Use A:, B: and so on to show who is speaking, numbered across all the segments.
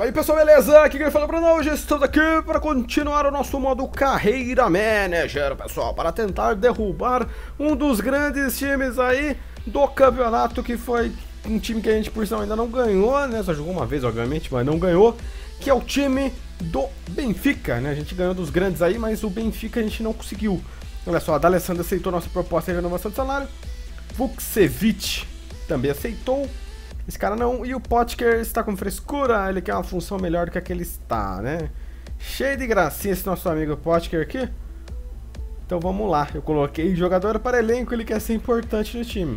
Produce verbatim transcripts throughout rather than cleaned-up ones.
A: Fala aí pessoal, beleza? Aqui quem fala pra nós, hoje estamos aqui para continuar o nosso modo Carreira Manager, pessoal, para tentar derrubar um dos grandes times aí do campeonato, que foi um time que a gente por sinal ainda não ganhou, né? Só jogou uma vez, obviamente, mas não ganhou, que é o time do Benfica, né? A gente ganhou dos grandes aí, mas o Benfica a gente não conseguiu. Olha só, a D'Alessandro aceitou nossa proposta de renovação de salário, Vukcevic também aceitou. Esse cara não, e o Potker está com frescura, ele quer uma função melhor do que a que ele está, né? Cheio de gracinha esse nosso amigo Potker aqui. Então vamos lá, eu coloquei jogador para elenco, ele quer ser importante no time.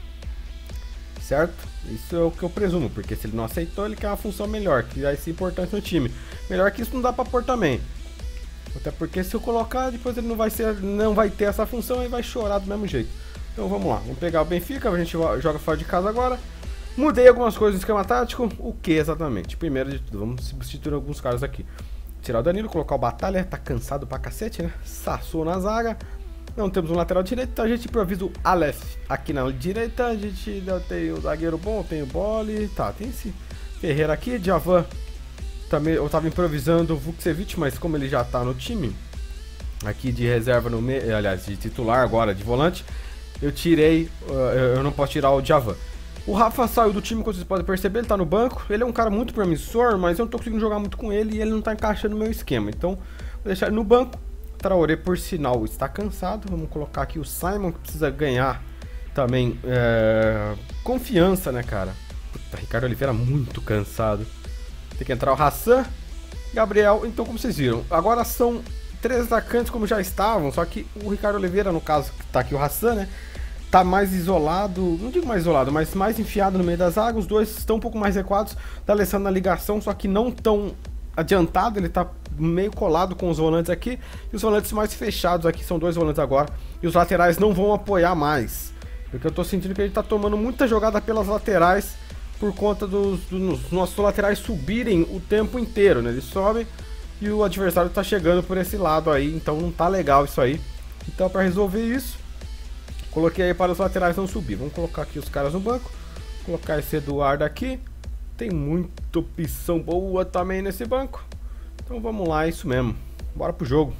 A: Certo? Isso é o que eu presumo, porque se ele não aceitou, ele quer uma função melhor, que vai ser importante no time. Melhor que isso não dá para pôr também. Até porque se eu colocar, depois ele não vai, ser, não vai ter essa função e vai chorar do mesmo jeito. Então vamos lá, vamos pegar o Benfica, a gente joga fora de casa agora. Mudei algumas coisas no esquema tático. O que exatamente? Primeiro de tudo, vamos substituir alguns caras aqui. Tirar o Danilo, colocar o Batalha, tá cansado pra cacete, né? Sassou na zaga. Não temos um lateral direito, então a gente improvisa o Aleph aqui na direita. A gente tem o zagueiro bom, tem o Boli, tá, tem esse Ferreira aqui. Djavan, também eu tava improvisando o Vukcevic, mas como ele já tá no time, aqui de reserva no meio, aliás, de titular agora, de volante, eu tirei, uh, eu não posso tirar o Djavan. O Rafa saiu do time, como vocês podem perceber, ele tá no banco. Ele é um cara muito promissor, mas eu não tô conseguindo jogar muito com ele e ele não tá encaixando no meu esquema. Então, vou deixar ele no banco. Traoré, por sinal, está cansado. Vamos colocar aqui o Simon, que precisa ganhar também é, confiança, né, cara? Puta, Ricardo Oliveira muito cansado. Tem que entrar o Hassan, Gabriel. Então, como vocês viram, agora são três atacantes como já estavam, só que o Ricardo Oliveira, no caso, tá aqui o Hassan, né? Tá mais isolado, não digo mais isolado, mas mais enfiado no meio da zaga. Os dois estão um pouco mais recuados. D'Alessandro na ligação, só que não tão adiantado. Ele tá meio colado com os volantes aqui. E os volantes mais fechados aqui, são dois volantes agora. E os laterais não vão apoiar mais. Porque eu tô sentindo que ele tá tomando muita jogada pelas laterais, por conta dos, dos nossos laterais subirem o tempo inteiro, né? Eles sobem e o adversário tá chegando por esse lado aí. Então não tá legal isso aí. Então para resolver isso, coloquei aí para os laterais não subir. Vamos colocar aqui os caras no banco. Colocar esse Eduardo aqui. Tem muita opção boa também nesse banco. Então vamos lá, é isso mesmo. Bora pro jogo.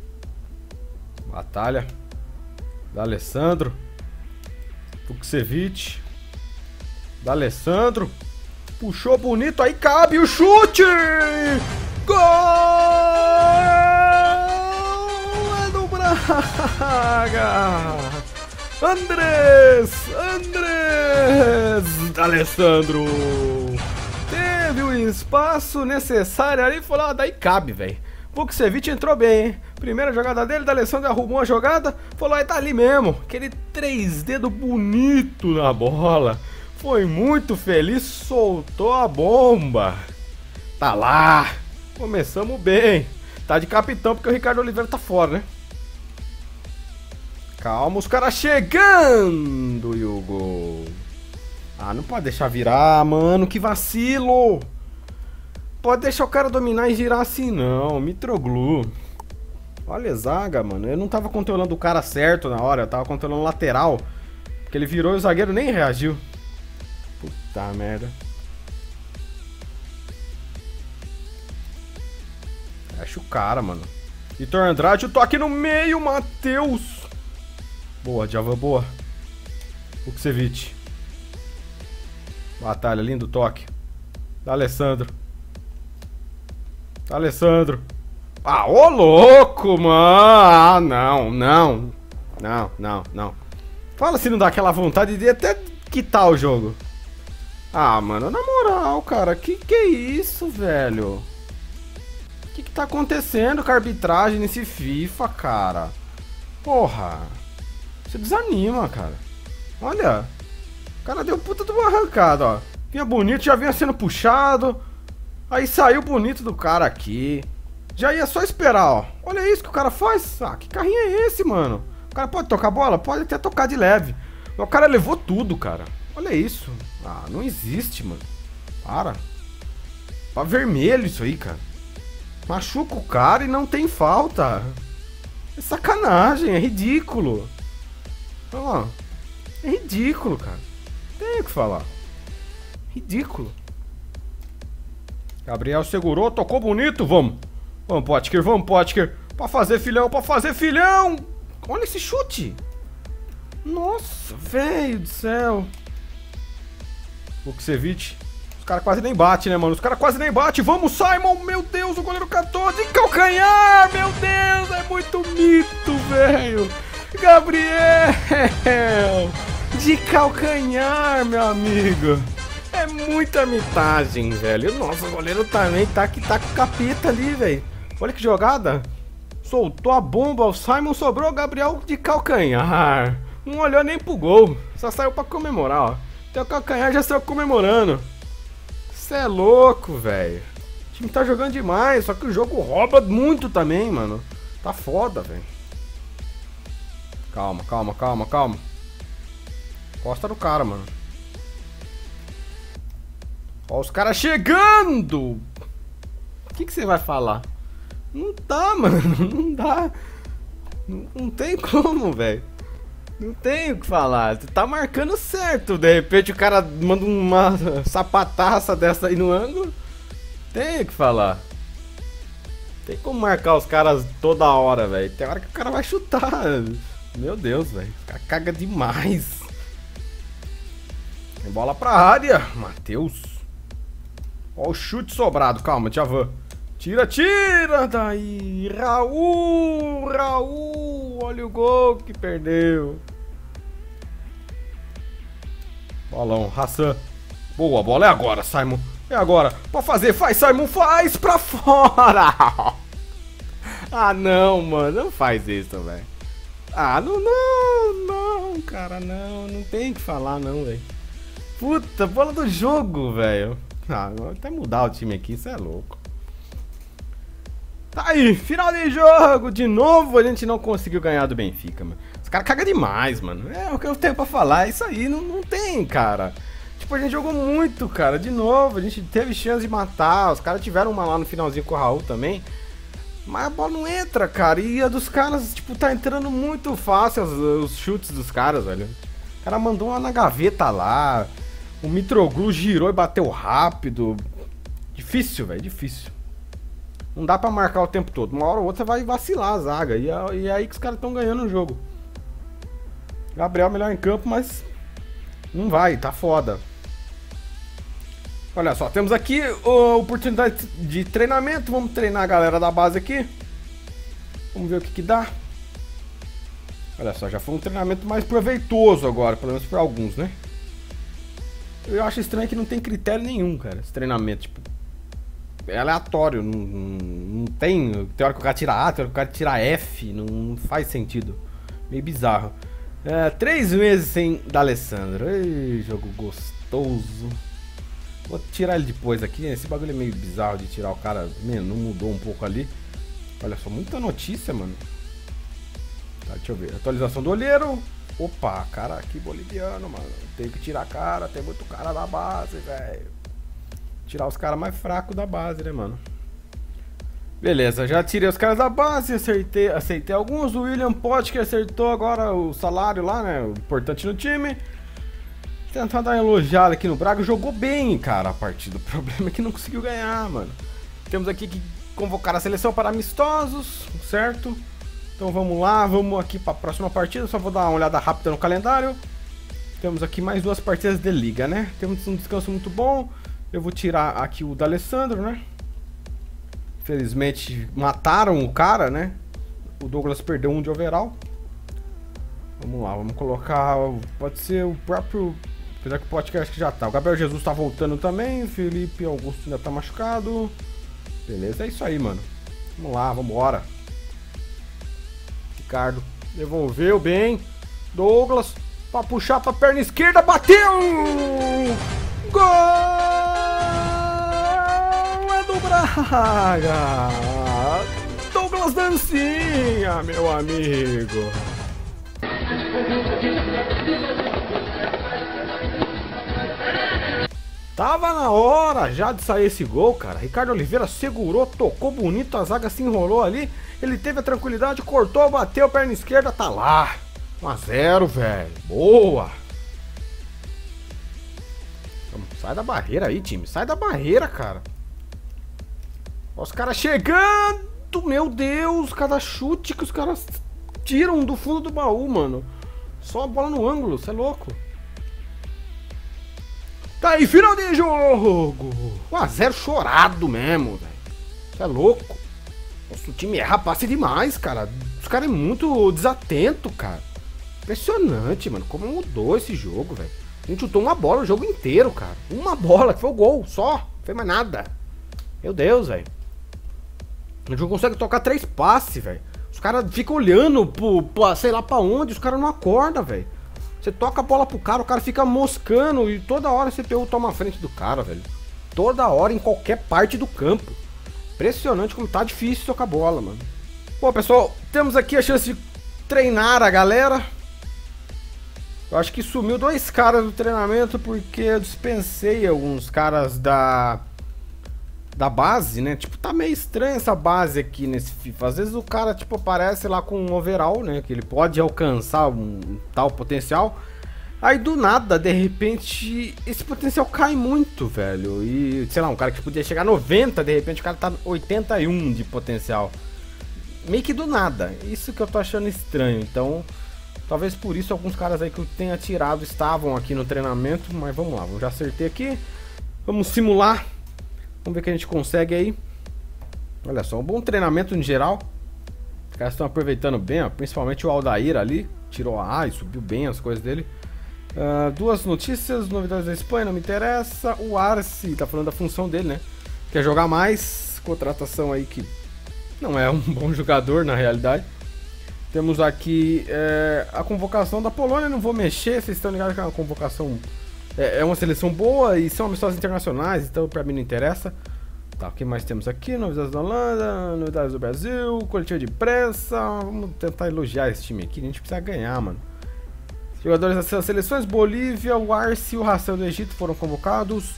A: Batalha. D'Alessandro. Vukcevic. D'Alessandro. Puxou bonito, aí cabe o chute! Gol! É do Braga! Andrés! Andrés! D'Alessandro! Teve o espaço necessário ali e falou, ah, daí cabe, velho. Vukcevic entrou bem, hein? Primeira jogada dele, D'Alessandro arrumou a jogada, falou, aí tá ali mesmo. Aquele três dedos bonito na bola. Foi muito feliz, soltou a bomba. Tá lá. Começamos bem. Tá de capitão porque o Ricardo Oliveira tá fora, né? Calma, os caras chegando, Hugo. Ah, não pode deixar virar, mano, que vacilo. Pode deixar o cara dominar e girar assim, não. Mitroglou. Olha a zaga, mano. Eu não tava controlando o cara certo na hora. Eu tava controlando o lateral. Porque ele virou e o zagueiro nem reagiu. Puta merda. Fecha o cara, mano. Vitor Andrade, o toque no meio, Matheus. Boa, Djavan, boa. Vukcevic. Batalha, lindo toque. D'Alessandro. D'Alessandro. Ah, ô louco, mano. Ah, não, não. Não, não, não. Fala se não dá aquela vontade de até quitar o jogo. Ah, mano, na moral, cara. Que que é isso, velho? O que que tá acontecendo com a arbitragem nesse FIFA, cara? Porra. Você desanima, cara. Olha. O cara deu puta de uma arrancada, ó. Vinha bonito, já vinha sendo puxado. Aí saiu bonito do cara aqui. Já ia só esperar, ó. Olha isso que o cara faz. Ah, que carrinho é esse, mano? O cara pode tocar bola? Pode até tocar de leve. Mas o cara levou tudo, cara. Olha isso. Ah, não existe, mano. Para. Tá vermelho isso aí, cara. Machuca o cara e não tem falta. É sacanagem, é ridículo. Olha lá. É ridículo, cara. Tem o que falar. Ridículo. Gabriel segurou, tocou bonito, vamos. Vamos, Potker, vamos, Potker. Pra fazer filhão, pra fazer filhão. Olha esse chute. Nossa, velho do céu. Vukcevic. Os caras quase nem batem, né, mano? Os caras quase nem batem. Vamos, Simon. Meu Deus, o goleiro catou de calcanhar. Meu Deus, é muito mito, velho. Gabriel. De calcanhar, meu amigo. É muita mitagem, velho. Nossa, o goleiro também tá que tá com capeta ali, velho. Olha que jogada. Soltou a bomba, o Simon sobrou, o Gabriel de calcanhar. Não olhou nem pro gol. Só saiu pra comemorar, ó. Tem o calcanhar, já saiu comemorando. Cê é louco, velho. O time tá jogando demais, só que o jogo rouba muito também, mano. Tá foda, velho. Calma, calma, calma, calma. Costa do cara, mano. Ó os caras chegando! O que que você vai falar? Não dá, mano. Não dá. Não, não tem como, velho. Não tem o que falar. Você tá marcando certo. De repente o cara manda uma sapataça dessa aí no ângulo. Tem o que falar. Tem como marcar os caras toda hora, velho. Tem hora que o cara vai chutar. Meu Deus, velho. O cara caga demais. Tem bola pra área. Matheus. Ó o chute sobrado. Calma, Djavan. Tira, tira. Daí. Raul. Raul. Olha o gol que perdeu. Bolão. Hassan. Boa, a bola é agora, Simon. É agora. Pode fazer. Faz, Simon. Faz pra fora. Ah, não, mano. Não faz isso, velho. Ah, não, não, não, cara. Não, não tem o que falar, não, velho. Puta, bola do jogo, velho. Ah, vou até mudar o time aqui, isso é louco. Tá aí, final de jogo. De novo a gente não conseguiu ganhar do Benfica, mano. Os caras cagam demais, mano. É o que eu tenho pra falar, é isso aí, não, não tem, cara. Tipo, a gente jogou muito, cara. De novo, a gente teve chance de matar. Os caras tiveram uma lá no finalzinho com o Raul também. Mas a bola não entra, cara. E a dos caras, tipo, tá entrando muito fácil os, os chutes dos caras, velho. O cara mandou uma na gaveta lá. O Mitroglou girou e bateu rápido. Difícil, velho, difícil. Não dá pra marcar o tempo todo. Uma hora ou outra vai vacilar a zaga. E é, e é aí que os caras estão ganhando o jogo. Gabriel melhor em campo, mas não vai, tá foda. Olha só, temos aqui a oportunidade de treinamento. Vamos treinar a galera da base aqui. Vamos ver o que que dá. Olha só, já foi um treinamento mais proveitoso agora, pelo menos para alguns, né? Eu acho estranho que não tem critério nenhum, cara, esse treinamento, tipo, é aleatório, não, não tem, tem hora que o cara tira A, tem hora que o cara tira F, não, não faz sentido, meio bizarro. É, três meses sem D'Alessandro, ei, jogo gostoso. Vou tirar ele depois aqui, esse bagulho é meio bizarro de tirar o cara, mano, não mudou um pouco ali. Olha só, muita notícia, mano. Tá, deixa eu ver, atualização do olheiro. Opa, cara aqui boliviano, mano. Tem que tirar cara, tem muito cara da base, velho. Tirar os caras mais fracos da base, né, mano? Beleza, já tirei os caras da base, acertei, aceitei alguns. O William Potker que acertou agora o salário lá, né? O importante no time. Tentar dar uma elogiada aqui no Braga. Jogou bem, cara, a partida. O problema é que não conseguiu ganhar, mano. Temos aqui que convocar a seleção para amistosos, certo? Então vamos lá, vamos aqui para a próxima partida. Só vou dar uma olhada rápida no calendário. Temos aqui mais duas partidas de liga, né? Temos um descanso muito bom. Eu vou tirar aqui o D'Alessandro, né? Infelizmente mataram o cara, né? O Douglas perdeu um de overall. Vamos lá, vamos colocar... Pode ser o próprio... Apesar que o podcast que já tá. O Gabriel Jesus tá voltando também. O Felipe Augusto ainda tá machucado. Beleza, é isso aí, mano. Vamos lá, vamos embora. Ricardo devolveu bem. Douglas pra puxar pra perna esquerda. Bateu! Gol! É do Braga! Douglas Dancinha, meu amigo! Tava na hora já de sair esse gol, cara. Ricardo Oliveira segurou, tocou bonito, a zaga se enrolou ali. Ele teve a tranquilidade, cortou, bateu, perna esquerda, tá lá. um a zero, velho. Boa. Sai da barreira aí, time. Sai da barreira, cara. Os caras chegando, meu Deus, cada chute que os caras tiram do fundo do baú, mano. Só a bola no ângulo, você é louco. Tá aí, final de jogo. um a zero chorado mesmo, velho. Você é louco. Nossa, o time erra passe demais, cara. Os caras é muito desatento, cara. Impressionante, mano. Como mudou esse jogo, velho. A gente chutou uma bola o jogo inteiro, cara. Uma bola, que foi o gol, só. Não foi mais nada. Meu Deus, velho. A gente não consegue tocar três passes, velho. Os caras ficam olhando pro, pro, sei lá pra onde. Os caras não acordam, velho. Você toca a bola pro cara, o cara fica moscando. E toda hora você toma a frente do cara, velho. Toda hora, em qualquer parte do campo. Impressionante como tá difícil tocar bola, mano. Bom, pessoal, temos aqui a chance de treinar a galera. Eu acho que sumiu dois caras do treinamento porque eu dispensei alguns caras da da base, né? Tipo, tá meio estranha essa base aqui nesse FIFA. Às vezes o cara, tipo, aparece lá com um overall, né? Que ele pode alcançar um tal potencial. Aí do nada, de repente, esse potencial cai muito, velho. E, sei lá, um cara que podia chegar a noventa, de repente o cara tá oitenta e um de potencial. Meio que do nada. Isso que eu tô achando estranho. Então, talvez por isso alguns caras aí que eu tenha tirado estavam aqui no treinamento. Mas vamos lá, eu já acertei aqui. Vamos simular. Vamos ver o que a gente consegue aí. Olha só, um bom treinamento em geral. Os caras estão aproveitando bem, ó, principalmente o Aldair ali. Tirou a A e subiu bem as coisas dele. Uh, duas notícias, novidades da Espanha, não me interessa. O Arce, tá falando da função dele, né? Quer jogar mais, contratação aí que não é um bom jogador na realidade. Temos aqui é, a convocação da Polônia, não vou mexer, vocês estão ligados que é uma convocação, é, é uma seleção boa e são amistosos internacionais, então pra mim não interessa. Tá, o que mais temos aqui? Novidades da Holanda, novidades do Brasil, coletiva de imprensa. Vamos tentar elogiar esse time aqui, a gente precisa ganhar, mano. Jogadores das seleções, Bolívia, o Arce e o Ração do Egito foram convocados.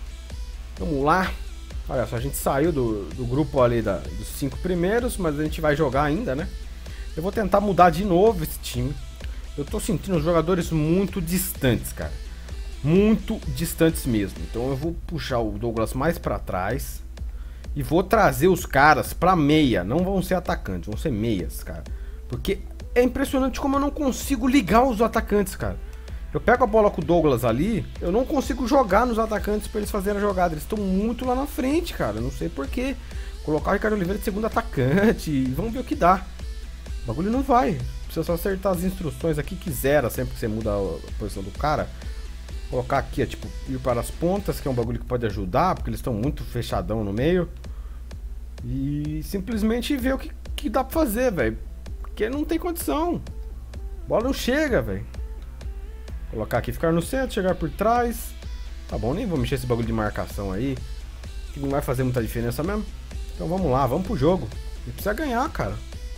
A: Vamos lá. Olha só, a gente saiu do, do grupo ali da, dos cinco primeiros, mas a gente vai jogar ainda, né? Eu vou tentar mudar de novo esse time. Eu tô sentindo os jogadores muito distantes, cara. Muito distantes mesmo. Então eu vou puxar o Douglas mais pra trás. E vou trazer os caras pra meia. Não vão ser atacantes, vão ser meias, cara. Porque é impressionante como eu não consigo ligar os atacantes, cara. Eu pego a bola com o Douglas ali, eu não consigo jogar nos atacantes pra eles fazerem a jogada. Eles estão muito lá na frente, cara. Eu não sei porquê. Colocar o Ricardo Oliveira de segundo atacante e vamos ver o que dá. O bagulho não vai. Precisa só acertar as instruções aqui que zera sempre que você muda a posição do cara. Colocar aqui, ó, tipo, ir para as pontas, que é um bagulho que pode ajudar, porque eles estão muito fechadão no meio. E simplesmente ver o que, que dá pra fazer, velho. Porque não tem condição. A bola não chega, velho. Colocar aqui, ficar no centro, chegar por trás. Tá bom, nem vou mexer esse bagulho de marcação aí, que não vai fazer muita diferença mesmo. Então vamos lá, vamos pro jogo. A gente precisa ganhar, cara.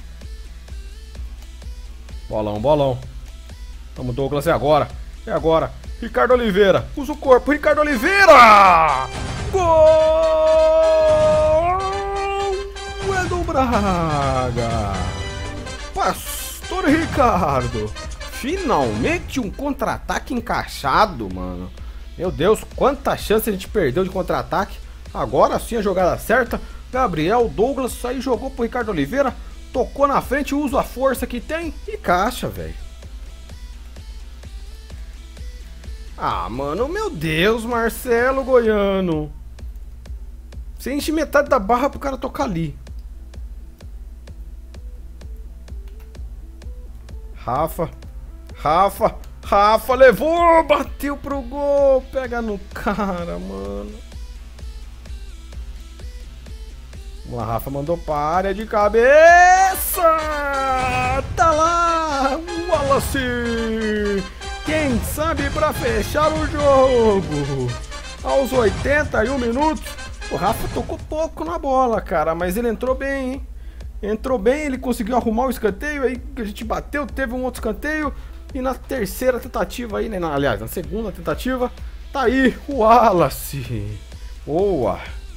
A: Bolão, bolão. Vamos, Douglas, é agora. É agora. Ricardo Oliveira. Usa o corpo. Ricardo Oliveira! Gol! É do Braga. Pastor Ricardo. Finalmente um contra-ataque encaixado, mano. Meu Deus, quanta chance a gente perdeu de contra-ataque. Agora sim a jogada certa. Gabriel Douglas aí jogou pro Ricardo Oliveira. Tocou na frente, usa a força que tem e caixa, velho. Ah, mano, meu Deus, Marcelo Goiano. Você enche metade da barra pro cara tocar ali. Rafa. Rafa. Rafa levou, bateu pro gol. Pega no cara, mano. Vamos lá, Rafa mandou para a área de cabeça. Tá lá, Wallace. Quem sabe pra fechar o jogo. Aos oitenta e um minutos. O Rafa tocou pouco na bola, cara, mas ele entrou bem, hein? Entrou bem, ele conseguiu arrumar o escanteio, aí a gente bateu, teve um outro escanteio. E na terceira tentativa aí, né? Na, aliás, na segunda tentativa, tá aí o Wallace. Boa.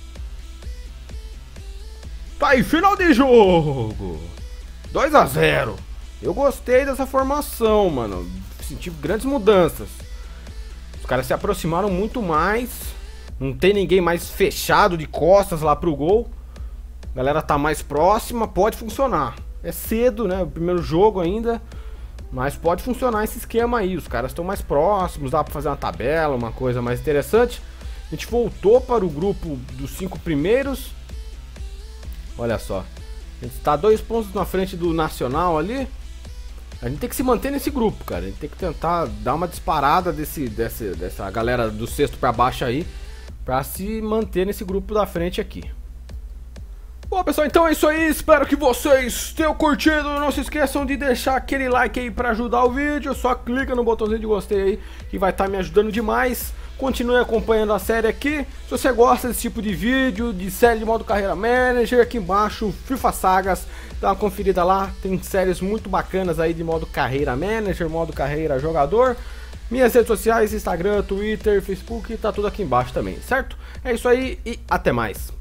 A: Tá aí, final de jogo. dois a zero. Eu gostei dessa formação, mano. Senti grandes mudanças. Os caras se aproximaram muito mais. Não tem ninguém mais fechado de costas lá pro gol. A galera tá mais próxima, pode funcionar. É cedo, né? O primeiro jogo ainda. Mas pode funcionar esse esquema aí. Os caras estão mais próximos, dá pra fazer uma tabela, uma coisa mais interessante. A gente voltou para o grupo dos cinco primeiros. Olha só. A gente tá dois pontos na frente do Nacional ali. A gente tem que se manter nesse grupo, cara. A gente tem que tentar dar uma disparada desse, desse, dessa galera do sexto pra baixo aí, pra se manter nesse grupo da frente aqui. Bom, pessoal, então é isso aí. Espero que vocês tenham curtido. Não se esqueçam de deixar aquele like aí pra ajudar o vídeo. Só clica no botãozinho de gostei aí, que vai estar me ajudando demais. Continue acompanhando a série aqui. Se você gosta desse tipo de vídeo, de série de modo carreira manager, aqui embaixo, FIFA Sagas, dá uma conferida lá. Tem séries muito bacanas aí de modo carreira manager, modo carreira jogador. Minhas redes sociais, Instagram, Twitter, Facebook, tá tudo aqui embaixo também, certo? É isso aí e até mais.